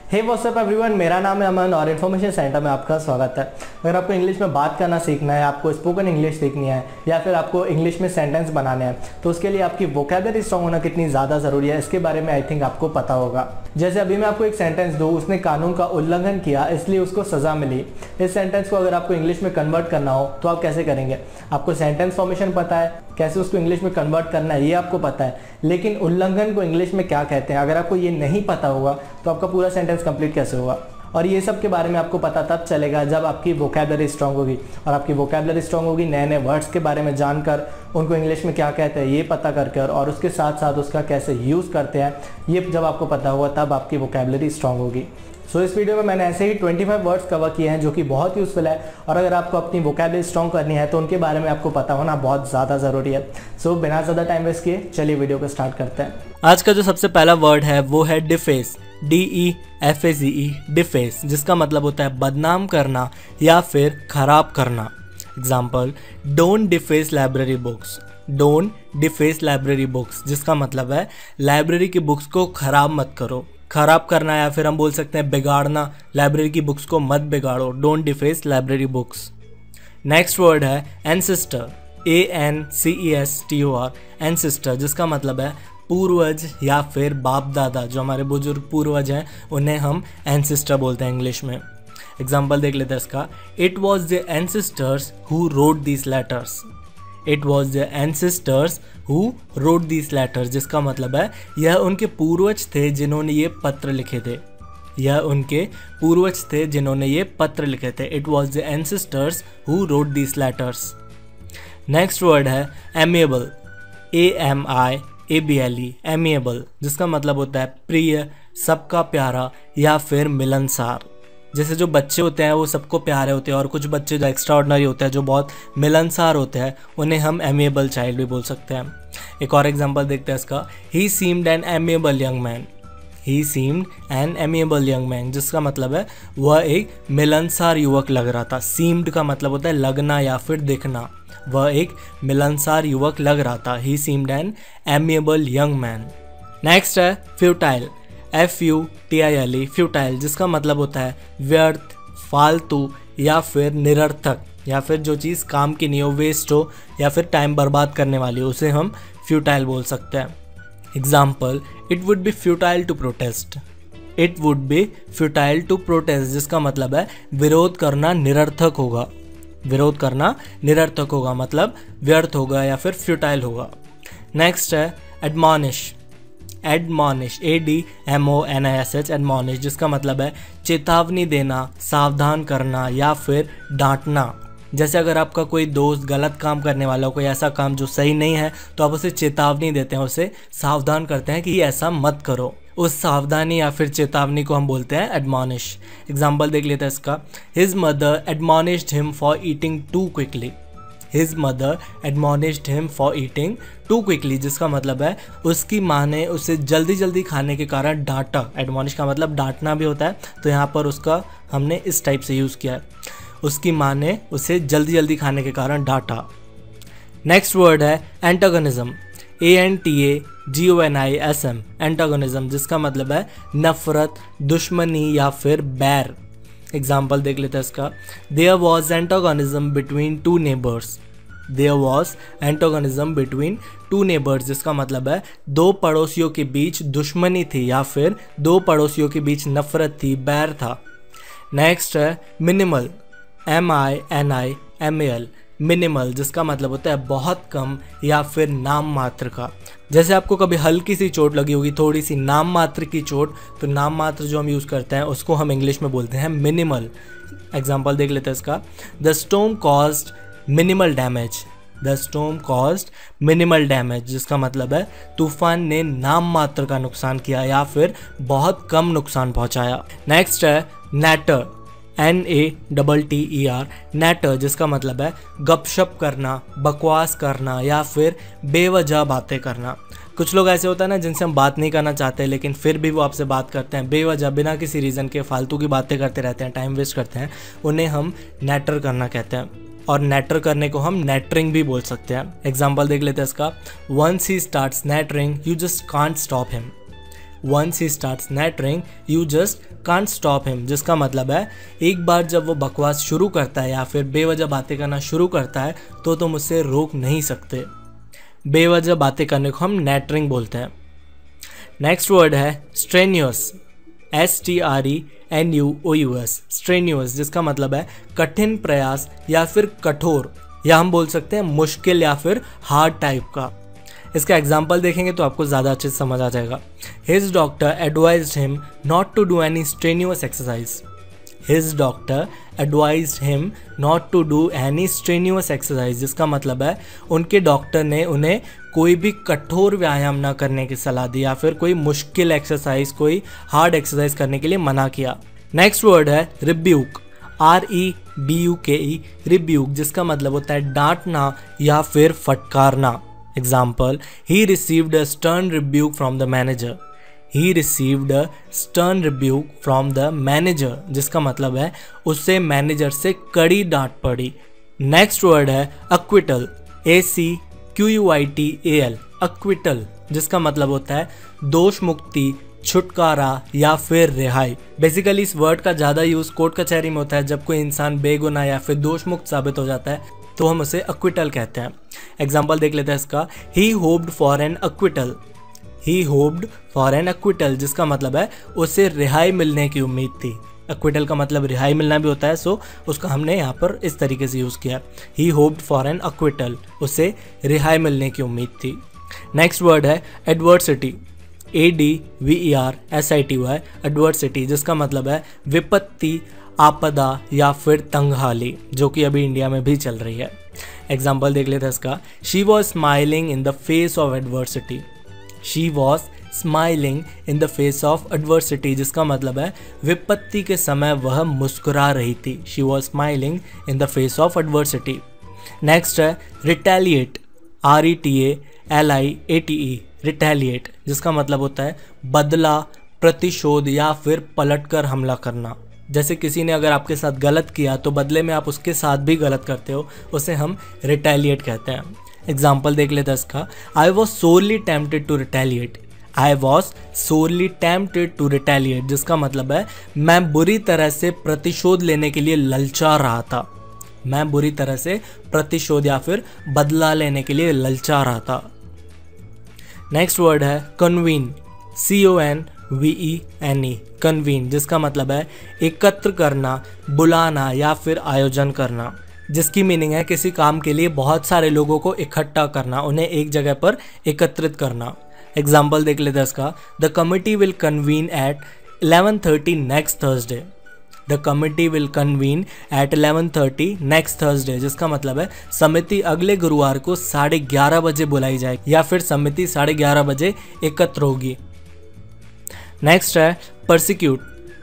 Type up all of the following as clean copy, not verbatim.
हे WhatsApp everyone, मेरा नाम है अमन और इन्फॉर्मेशन सेंटर में आपका स्वागत है। अगर आपको इंग्लिश में बात करना सीखना है, आपको स्पोकन इंग्लिश सीखनी है या फिर आपको इंग्लिश में सेंटेंस बनाने हैं, तो उसके लिए आपकी वोकैबुलरी स्ट्रांग होना कितनी ज़्यादा ज़रूरी है, इसके बारे में आई थिंक आपको पता होगा। जैसे अभी मैं आपको एक सेंटेंस दूँ, उसने कानून का उल्लंघन किया इसलिए उसको सज़ा मिली। इस सेंटेंस को अगर आपको इंग्लिश में कन्वर्ट करना हो तो आप कैसे करेंगे? आपको सेंटेंस फॉर्मेशन पता है, कैसे उसको इंग्लिश में कन्वर्ट करना है ये आपको पता है, लेकिन उल्लंघन को इंग्लिश में क्या कहते हैं अगर आपको ये नहीं पता होगा तो आपका पूरा सेंटेंस कंप्लीट कैसे होगा? और ये सब के बारे में आपको पता तब चलेगा जब आपकी वोकैबुलरी स्ट्रांग होगी। और आपकी वोकैबुलरी स्ट्रांग होगी नए नए वर्ड्स के बारे में जानकर, उनको इंग्लिश में क्या कहते हैं ये पता करके, और उसके साथ साथ उसका कैसे यूज़ करते हैं ये जब आपको पता होगा तब आपकी वोकैबुलरी स्ट्रांग होगी। सो इस वीडियो में मैंने ऐसे ही 25 वर्ड्स कवर किए हैं जो कि बहुत यूज़फुल है, और अगर आपको अपनी वोकैबुलरी स्ट्रांग करनी है तो उनके बारे में आपको पता होना बहुत ज़्यादा ज़रूरी है। सो बिना ज़्यादा टाइम वेस्ट किए चलिए वीडियो को स्टार्ट करते हैं। आज का जो सबसे पहला वर्ड है वो है डिफेस, DEFACE, डिफेस, जिसका मतलब होता है बदनाम करना या फिर खराब करना। Example, don't deface library books, don't deface library books, जिसका मतलब है लाइब्रेरी की बुक्स को खराब मत करो। खराब करना या फिर हम बोल सकते हैं बिगाड़ना, लाइब्रेरी की बुक्स को मत बिगाड़ो, don't deface library books. Next word है एंसेस्टर, ANCESTOR, एंसेस्टर, जिसका मतलब है पूर्वज या फिर बाप दादा। जो हमारे बुजुर्ग पूर्वज हैं उन्हें हम एंसेस्टर बोलते हैं इंग्लिश में। एग्जाम्पल देख लेते हैं इसका, it was the ancestors who wrote these letters, it was the ancestors who wrote these letters, जिसका मतलब है यह उनके पूर्वज थे जिन्होंने ये पत्र लिखे थे, यह उनके पूर्वज थे जिन्होंने ये पत्र लिखे थे। It was the ancestors who wrote these letters. Next word है एमिएबल, AMIABLE, एमिएबल, जिसका मतलब होता है प्रिय, सबका प्यारा या फिर मिलनसार। जैसे जो बच्चे होते हैं वो सबको प्यारे होते हैं, और कुछ बच्चे जो एक्स्ट्रा ऑर्डिनरी होते हैं, जो बहुत मिलनसार होते हैं, उन्हें हम एमिएबल चाइल्ड भी बोल सकते हैं। एक और एग्जांपल देखते हैं इसका, he seemed an amiable young man, he seemed an amiable young man, जिसका मतलब है वह एक मिलनसार युवक लग रहा था। सीम्ड का मतलब होता है लगना या फिर दिखना, वह एक मिलनसार युवक लग रहा था। He seemed an amiable young man. Next है फ्यूटाइल, FUTILE, फ्यूटाइल, जिसका मतलब होता है व्यर्थ, फालतू या फिर निरर्थक, या फिर जो चीज़ काम की नहीं हो, वेस्ट हो या फिर टाइम बर्बाद करने वाली हो, उसे हम फ्यूटाइल बोल सकते हैं। Example, it would be futile to protest, it would be futile to protest, जिसका मतलब है विरोध करना निरर्थक होगा, विरोध करना निरर्थक होगा मतलब व्यर्थ होगा या फिर फ्यूटाइल होगा। नेक्स्ट है एडमॉनिश, एडमॉनिश, ADMONISH, एडमॉनिश, जिसका मतलब है चेतावनी देना, सावधान करना या फिर डांटना। जैसे अगर आपका कोई दोस्त गलत काम करने वाला हो, कोई ऐसा काम जो सही नहीं है, तो आप उसे चेतावनी देते हैं, उसे सावधान करते हैं कि ऐसा मत करो। उस सावधानी या फिर चेतावनी को हम बोलते हैं एडमॉनिश। एग्जाम्पल देख लेते हैं इसका, his mother admonished him for eating too quickly, his mother admonished him for eating too quickly, जिसका मतलब है उसकी माँ ने उसे जल्दी जल्दी खाने के कारण डांटा। एडमॉनिश का मतलब डांटना भी होता है, तो यहाँ पर उसका हमने इस टाइप से यूज़ किया है, उसकी माँ ने उसे जल्दी जल्दी खाने के कारण डांटा। नेक्स्ट वर्ड है एंटागोनिज्म, ANTAGONISM, एंटागोनिज्म, जिसका मतलब है नफरत, दुश्मनी या फिर बैर। एग्जाम्पल देख लेते हैं इसका, there was antagonism between two neighbours, there was antagonism between two neighbours, जिसका मतलब है दो पड़ोसियों के बीच दुश्मनी थी या फिर दो पड़ोसियों के बीच नफरत थी, बैर था। नेक्स्ट है मिनिमल, MINIMAL, मिनिमल, जिसका मतलब होता है बहुत कम या फिर नाम मात्र का। जैसे आपको कभी हल्की सी चोट लगी होगी, थोड़ी सी नाम मात्र की चोट, तो नाम मात्र जो हम यूज़ करते हैं उसको हम इंग्लिश में बोलते हैं मिनिमल। एग्जाम्पल देख लेते हैं इसका, the storm caused minimal damage, the storm caused minimal damage, जिसका मतलब है तूफान ने नाम मात्र का नुकसान किया या फिर बहुत कम नुकसान पहुंचाया। नेक्स्ट है नैटर, NATTER, नैटर, जिसका मतलब है गपशप करना, बकवास करना या फिर बेवजह बातें करना। कुछ लोग ऐसे होता है ना जिनसे हम बात नहीं करना चाहते लेकिन फिर भी वो आपसे बात करते हैं, बेवजह बिना किसी रीज़न के फालतू की बातें करते रहते हैं, टाइम वेस्ट करते हैं, उन्हें हम नैटर करना कहते हैं। और नैटर करने को हम नैटरिंग भी बोल सकते हैं। एग्जाम्पल देख लेते हैं इसका, once he starts nattering you just can't stop him, once he starts nattering you just can't stop him, जिसका मतलब है एक बार जब वो बकवास शुरू करता है या फिर बेवजह बातें करना शुरू करता है तो तुम उससे रोक नहीं सकते। बेवजह बातें करने को हम नैटरिंग बोलते हैं। नेक्स्ट वर्ड है स्ट्रेन्यूअस, STRENUOUS, स्ट्रेन्यूअस, जिसका मतलब है कठिन प्रयास या फिर कठोर, या हम बोल सकते हैं मुश्किल या फिर हार्ड टाइप का। इसका एग्जाम्पल देखेंगे तो आपको ज़्यादा अच्छे से समझ आ जाएगा। His doctor advised him not to do any strenuous exercise. His doctor advised him not to do any strenuous exercise, जिसका मतलब है उनके डॉक्टर ने उन्हें कोई भी कठोर व्यायाम ना करने की सलाह दी या फिर कोई मुश्किल एक्सरसाइज, कोई हार्ड एक्सरसाइज करने के लिए मना किया। नेक्स्ट वर्ड है रिब्यूक, REBUKE, रिब्यूक, जिसका मतलब होता है डांटना या फिर फटकारना। Example, he received a stern rebuke from the manager. He received a stern rebuke from the manager, जिसका मतलब है उससे मैनेजर से कड़ी डांट पड़ी। नेक्स्ट वर्ड है अक्विटल, ACQUITAL, अक्विटल, जिसका मतलब होता है दोष मुक्ति, छुटकारा या फिर रिहाई। बेसिकली इस वर्ड का ज़्यादा यूज़ कोर्ट कचहरी में होता है जब कोई इंसान बेगुनाह या फिर दोष मुक्त साबित हो जाता है तो हम उसे अक्विटल कहते हैं। एग्जाम्पल देख लेते हैं इसका, he hoped for an acquittal. He hoped for an acquittal, जिसका मतलब है उसे रिहाई मिलने की उम्मीद थी। अक्विटल का मतलब रिहाई मिलना भी होता है, सो उसका हमने यहाँ पर इस तरीके से यूज़ किया। He hoped for an acquittal, उसे रिहाई मिलने की उम्मीद थी। नेक्स्ट वर्ड है एडवर्सिटी, ADVERSITY, एडवर्सिटी, जिसका मतलब है विपत्ति, आपदा या फिर तंगहाली, जो कि अभी इंडिया में भी चल रही है। एग्जाम्पल देख लेते हैं इसका, she was smiling in the face of adversity. She was smiling in the face of adversity, जिसका मतलब है विपत्ति के समय वह मुस्कुरा रही थी। She was smiling in the face of adversity. Next है रिटेलिएट, RETALIATE, रिटेलिएट, जिसका मतलब होता है बदला, प्रतिशोध या फिर पलटकर हमला करना। जैसे किसी ने अगर आपके साथ गलत किया तो बदले में आप उसके साथ भी गलत करते हो, उसे हम रिटेलिएट कहते हैं। एग्जाम्पल देख लेते हैं इसका, I was sorely tempted to retaliate. I was sorely tempted to retaliate, जिसका मतलब है मैं बुरी तरह से प्रतिशोध लेने के लिए ललचा रहा था। मैं बुरी तरह से प्रतिशोध या फिर बदला लेने के लिए ललचा रहा था। नेक्स्ट वर्ड है कन्वीन, CONVENE, कन्वीन, जिसका मतलब है एकत्र करना, बुलाना या फिर आयोजन करना, जिसकी मीनिंग है किसी काम के लिए बहुत सारे लोगों को इकट्ठा करना, उन्हें एक जगह पर एकत्रित करना। एग्जाम्पल देख लेते हैं इसका, the committee will convene at 11:30 next Thursday. The committee will convene at 11:30 next Thursday, जिसका मतलब है समिति अगले गुरुवार को 11:30 बजे बुलाई जाएगी या फिर समिति 11:30 बजे एकत्र होगी। नेक्स्ट है परसिक्यूट,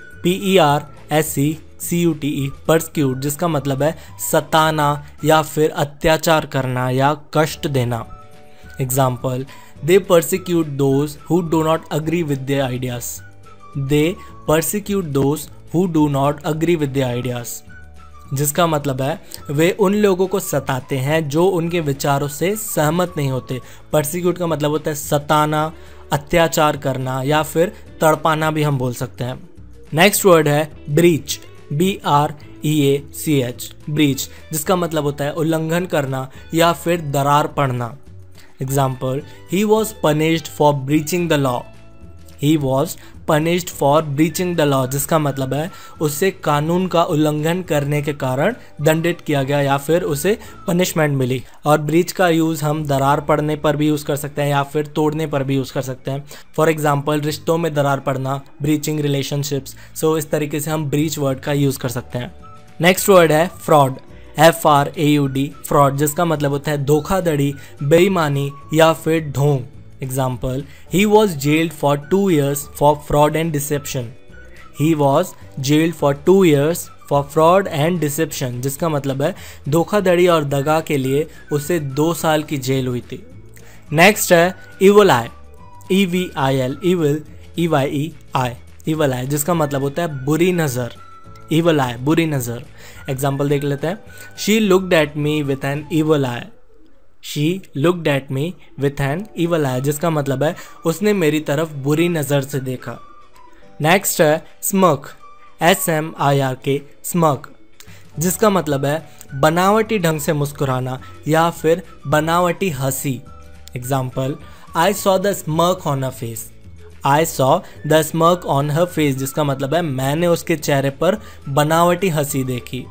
PERSECUTE, परसिक्यूट, जिसका मतलब है सताना या फिर अत्याचार करना या कष्ट देना। Example, they persecute those who do not agree with their ideas. They persecute those who do not agree with their ideas, जिसका मतलब है वे उन लोगों को सताते हैं जो उनके विचारों से सहमत नहीं होते। persecute का मतलब होता है सताना, अत्याचार करना या फिर तड़पाना भी हम बोल सकते हैं। नेक्स्ट वर्ड है ब्रीच, BREACH, ब्रीच, जिसका मतलब होता है उल्लंघन करना या फिर दरार पड़ना। Example, he was punished for breaching the law. He was punished for breaching the law, जिसका मतलब है उसे कानून का उल्लंघन करने के कारण दंडित किया गया या फिर उसे पनिशमेंट मिली। और ब्रीच का यूज़ हम दरार पड़ने पर भी यूज़ कर सकते हैं या फिर तोड़ने पर भी यूज़ कर सकते हैं। फॉर एग्जाम्पल, रिश्तों में दरार पड़ना, ब्रीचिंग रिलेशनशिप्स। सो इस तरीके से हम ब्रीच वर्ड का यूज़ कर सकते हैं। नेक्स्ट वर्ड है फ्रॉड, FRAUD, फ्रॉड, जिसका मतलब होता है धोखाधड़ी, बेईमानी या फिर ढोंग। Example, he was jailed for 2 years for fraud and deception. He was jailed for 2 years for fraud and deception, जिसका मतलब है धोखाधड़ी और दगा के लिए उसे 2 साल की जेल हुई थी। नेक्स्ट है evil eye, EVIL, evil, EYEI, evil eye, जिसका मतलब होता है बुरी नज़र। इवल आई, बुरी नज़र। एग्जाम्पल देख लेते हैं, she looked at me with an evil eye. She looked at me with an evil eye, जिसका मतलब है उसने मेरी तरफ बुरी नज़र से देखा। नेक्स्ट है स्मर्क, SMIRK, स्मर्क, जिसका मतलब है बनावटी ढंग से मुस्कुराना या फिर बनावटी हंसी। Example, I saw the smirk on her face, I saw the smirk on her face, जिसका मतलब है मैंने उसके चेहरे पर बनावटी हंसी देखी।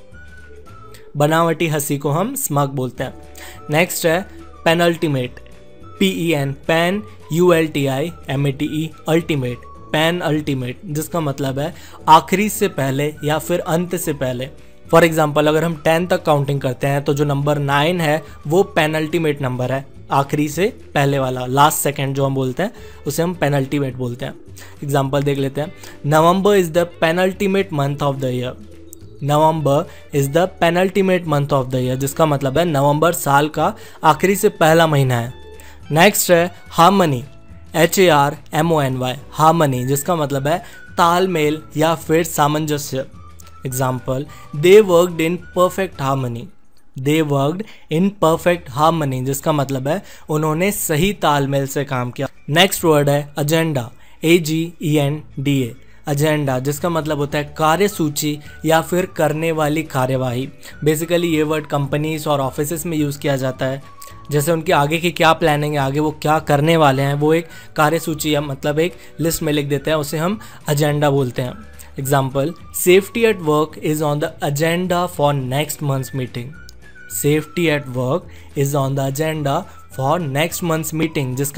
बनावटी हंसी को हम स्मर्क बोलते हैं। नेक्स्ट है penultimate, PEN, pen, ULTIMATE, ultimate, penultimate, जिसका मतलब है आखिरी से पहले या फिर अंत से पहले। फॉर एग्जाम्पल, अगर हम 10 तक काउंटिंग करते हैं तो जो नंबर 9 है वो पेनल्टीमेट नंबर है, आखिरी से पहले वाला, लास्ट सेकंड जो हम बोलते हैं उसे हम पेनल्टीमेट बोलते हैं। एग्जाम्पल देख लेते हैं, November is the penultimate month of the year, November is the penultimate month of the year, जिसका मतलब है नवंबर साल का आखिरी से पहला महीना है। नेक्स्ट है हार्मनी, HARMONY, हार्मनी, जिसका मतलब है तालमेल या फिर सामंजस्य। Example, they worked in perfect harmony, they worked in perfect harmony, जिसका मतलब है उन्होंने सही तालमेल से काम किया। नेक्स्ट वर्ड है एजेंडा, AGENDA, एजेंडा, जिसका मतलब होता है कार्यसूची या फिर करने वाली कार्यवाही। बेसिकली ये वर्ड कंपनीज और ऑफिसेस में यूज़ किया जाता है, जैसे उनकी आगे की क्या प्लानिंग है, आगे वो क्या करने वाले हैं, वो एक कार्यसूची या मतलब एक लिस्ट में लिख देते हैं, उसे हम एजेंडा बोलते हैं। Example, safety at work is on the agenda for next month's meeting, safety at work is on the agenda for next month's meeting, जिसका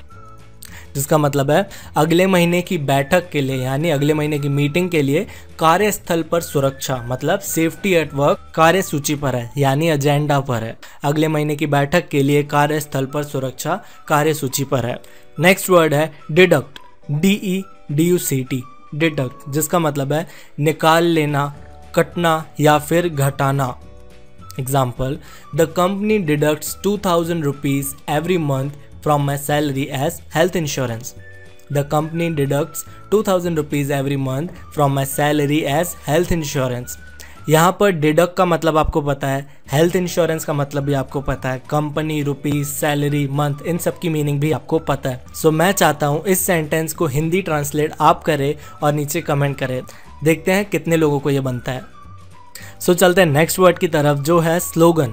मतलब है अगले महीने की बैठक के लिए यानी अगले महीने की मीटिंग के लिए कार्यस्थल पर सुरक्षा, मतलब सेफ्टी एट वर्क कार्यसूची पर है यानी एजेंडा पर है। अगले महीने की बैठक के लिए कार्यस्थल पर सुरक्षा कार्यसूची पर है। नेक्स्ट वर्ड है डिडक्ट, DEDUCT, डिडक्ट, जिसका मतलब है निकाल लेना, कटना या फिर घटाना। Example, the company deducts 2000 rupees every month from my salary as health insurance. The company deducts 2000 rupees every month from my salary as health insurance. यहाँ पर डिडक्ट का मतलब आपको पता है, हेल्थ इंश्योरेंस का मतलब भी आपको पता है, कंपनी, रुपीज, सैलरी, मंथ, इन सब की मीनिंग भी आपको पता है। सो मैं चाहता हूँ इस सेंटेंस को हिंदी ट्रांसलेट आप करें और नीचे कमेंट करें, देखते हैं कितने लोगों को ये बनता है। सो चलते हैं नेक्स्ट वर्ड की तरफ जो है स्लोगन,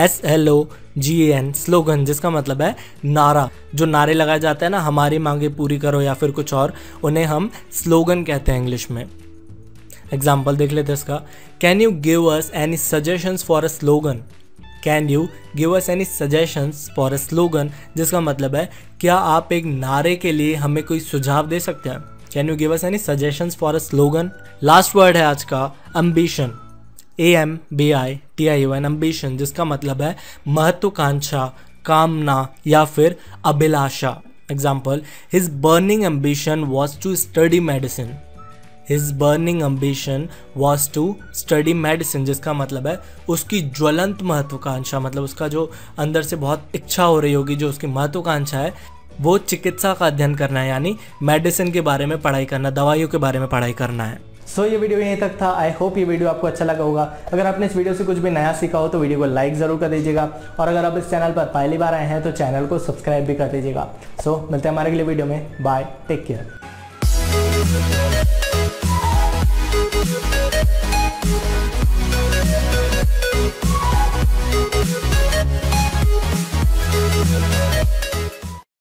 SLOGAN, स्लोगन, जिसका मतलब है नारा। जो नारे लगाए जाते हैं ना, हमारी मांगे पूरी करो या फिर कुछ और, उन्हें हम स्लोगन कहते हैं इंग्लिश में। एग्जाम्पल देख लेते हैं इसका, can you give us any suggestions for a slogan, can you give us any suggestions for a slogan, जिसका मतलब है क्या आप एक नारे के लिए हमें कोई सुझाव दे सकते हैं। Can you give us any suggestions for a slogan. Last word है आज का एम्बिशन, AMBITION, एम्बिशन, जिसका मतलब है महत्वाकांक्षा, कामना या फिर अभिलाषा। Example, his burning ambition was to study medicine, his burning ambition was to study medicine, जिसका मतलब है उसकी ज्वलंत महत्वाकांक्षा, मतलब उसका जो अंदर से बहुत इच्छा हो रही होगी, जो उसकी महत्वाकांक्षा है वो चिकित्सा का अध्ययन करना है, यानी मेडिसिन के बारे में पढ़ाई करना, दवाइयों के बारे में पढ़ाई करना है। सो ये वीडियो यहीं तक था। आई होप ये वीडियो आपको अच्छा लगा होगा। अगर आपने इस वीडियो से कुछ भी नया सीखा हो तो वीडियो को लाइक ज़रूर कर दीजिएगा, और अगर आप इस चैनल पर पहली बार आए हैं तो चैनल को सब्सक्राइब भी कर दीजिएगा। सो मिलते हैं हमारे अगले वीडियो में। Bye, take care.